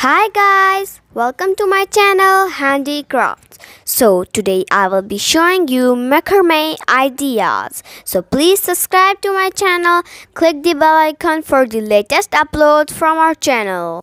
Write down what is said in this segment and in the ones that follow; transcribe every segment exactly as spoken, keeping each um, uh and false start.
Hi guys, welcome to my channel Handicrafts. So today I will be showing you macrame ideas. So please subscribe to my channel, click the bell icon for the latest uploads from our channel.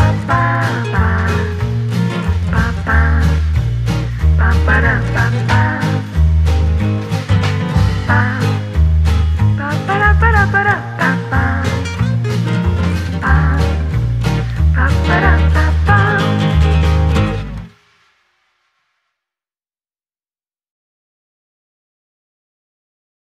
Ba-ba-da-ba-ba